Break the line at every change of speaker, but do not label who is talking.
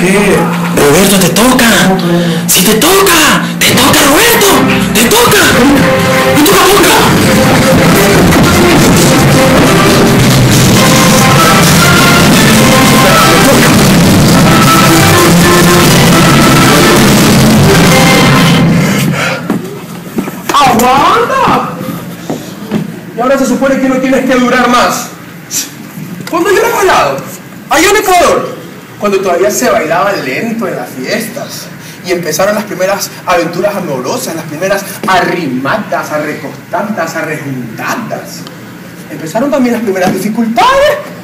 qué?
Roberto, te toca. Si te toca, Roberto. Te toca. Me toca.
¡Aguanta! Y ahora se supone que no tienes que durar más. ¿Cuándo yo lo he bailado? Allá en Ecuador, cuando todavía se bailaba lento en las fiestas y empezaron las primeras aventuras amorosas, las primeras arrimadas, arrecostadas, arrejuntadas. Empezaron también las primeras dificultades.